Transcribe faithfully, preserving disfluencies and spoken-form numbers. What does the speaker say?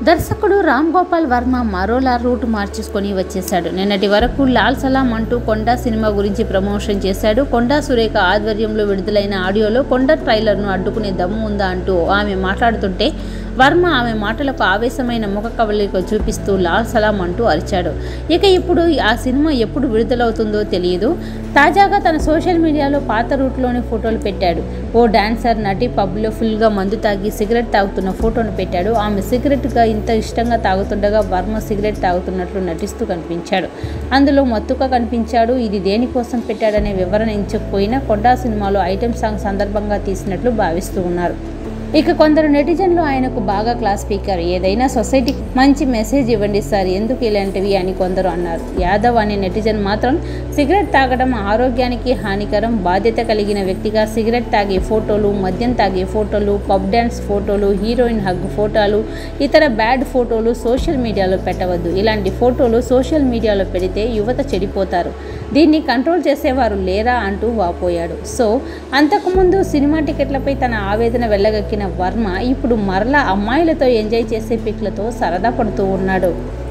దర్శకుడు రామ్ గోపాల్ వర్మ మరోలా రూట్ మార్చేసుకొని వచ్చేశాడు. నిన్నటి వరకు లాల్ సలాం అంటూ కొండా సినిమా గురించి ప్రమోషన్ చేశాడు. కొండా సురేఖ ఆధ్వర్యంలో విడుదలైన ఆడియోలో కొండా ట్రైలర్ను అడ్డుకునే దమ్ము ఉందా అంటూ ఆమె మాట్లాడుతుంటే వర్మ ఆమె మాటలకు ఆవేశమైన ముఖ కవళిక చూపిస్తూ లాల్ సలాం అంటూ అరిచాడు. ఇక ఇప్పుడు ఆ సినిమా ఎప్పుడు విడుదలవుతుందో తెలియదు. తాజాగా తన సోషల్ మీడియాలో పాత రూట్లోని ఫోటోలు పెట్టాడు. ఓ డాన్సర్ నటి పబ్లో ఫుల్గా మందు తాగి సిగరెట్ తాగుతున్న ఫోటోను పెట్టాడు. ఆమె సిగరెట్గా ఇంత ఇష్టంగా తాగుతుండగా వర్మ సిగరెట్ తాగుతున్నట్లు నటిస్తూ కనిపించాడు. అందులో మత్తుగా కనిపించాడు. ఇది దేనికోసం పెట్టాడనే వివరణ ఇచ్చకపోయినా కొండా సినిమాలో ఐటెం సాంగ్ సందర్భంగా తీసినట్లు భావిస్తూ ఉన్నారు. ఇక కొందరు నెటిజన్లు ఆయనకు బాగా క్లాస్ పీకారు. ఏదైనా సొసైటీకి మంచి మెసేజ్ ఇవ్వండి సార్, ఎందుకు ఇలాంటివి అని కొందరు అన్నారు. యాదవ్ అనే నెటిజన్ మాత్రం సిగరెట్ తాగడం ఆరోగ్యానికి హానికరం, బాధ్యత కలిగిన వ్యక్తిగా సిగరెట్ తాగే ఫోటోలు, మద్యం తాగే ఫోటోలు, పబ్ డ్యాన్స్ ఫోటోలు, హీరోయిన్ హగ్ ఫోటోలు, ఇతర బ్యాడ్ ఫోటోలు సోషల్ మీడియాలో పెట్టవద్దు. ఇలాంటి ఫోటోలు సోషల్ మీడియాలో పెడితే యువత చెడిపోతారు, దీన్ని కంట్రోల్ చేసేవారు లేరా అంటూ వాపోయాడు. సో అంతకుముందు సినిమా టికెట్లపై తన ఆవేదన వెళ్ళగక్కిన వర్మ ఇప్పుడు మరలా అమ్మాయిలతో ఎంజాయ్ చేసే పిక్లతో సరదా పడుతూ ఉన్నాడు.